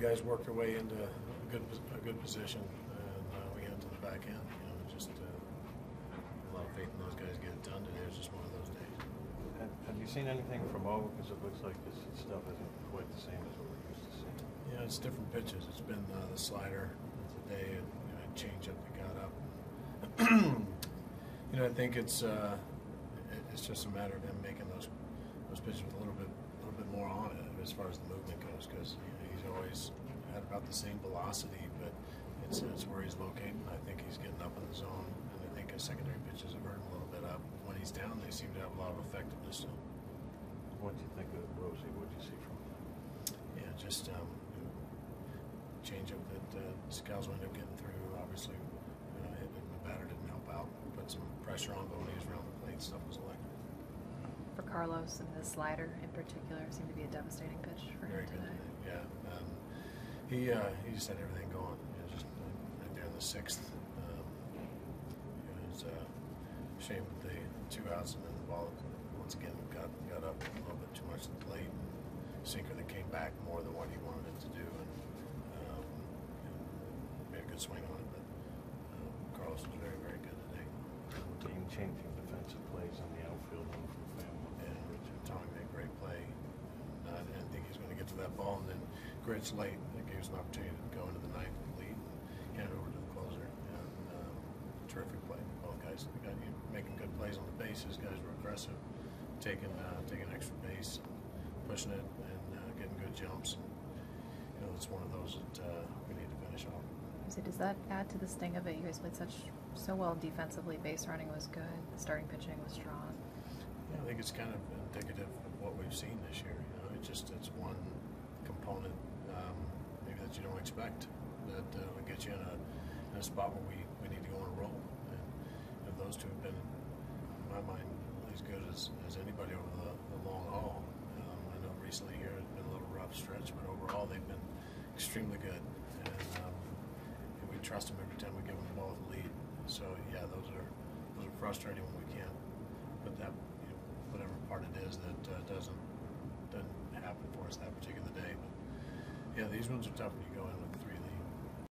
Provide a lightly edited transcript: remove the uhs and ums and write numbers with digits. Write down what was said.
guys worked their way into a good position, and we got to the back end. Just a lot of faith in those guys to get it done today. It was just one of those days. Have you seen anything from Over? Because it looks like this stuff isn't quite the same as what we're used to seeing. Yeah, it's different pitches. It's been the slider today, and change up that got up. I think it's just a matter of him making those pitches with a little bit more on it as far as the movement goes, because he's always had about the same velocity, but it's where he's located. I think he's getting up in the zone, and I think his secondary pitches have hurt him a little bit up. When he's down, they seem to have a lot of effectiveness. What do you think of Rosie? What do you see from him? Yeah, just change up that Scals wound up getting through. Obviously, the batter didn't help out. Put some pressure on, but when he was around the plate, stuff was electric. For Carlos, and the slider in particular seemed to be a devastating pitch for him today. Yeah, he just had everything going. Just right there in the sixth. It was a shame with the 2 outs, and then the ball once again got up a little bit too much to the plate. Sinker that came back more than what he wanted it to do, and made a good swing on it. But Carlos was very, very good today. Game-changing defensive plays on the outfield from Family. And Tommy made a great play. I didn't think he was going to get to that ball, and then Gritch late. That gave us an opportunity to go into the ninth lead and hand it over to the closer. And terrific play. Both guys making good plays on the bases. Guys were aggressive, taking extra base, pushing it, and getting good jumps. And, it's one of those that we need to finish off. So does that add to the sting of it? You guys played so well defensively. Base running was good. The starting pitching was strong. Yeah, I think it's kind of indicative of what we've seen this year. It's one component maybe that you don't expect that would get you in a spot where we need to go on a roll. And those two have been, in my mind, as good as anybody over the long haul. I know recently here it's been a little rough stretch, but overall they've been extremely good. And we trust them every time we give them the ball with the lead. So yeah, those are frustrating when we can't put that, whatever part it is that doesn't happen for us that particular day. But yeah, these ones are tough when you go in with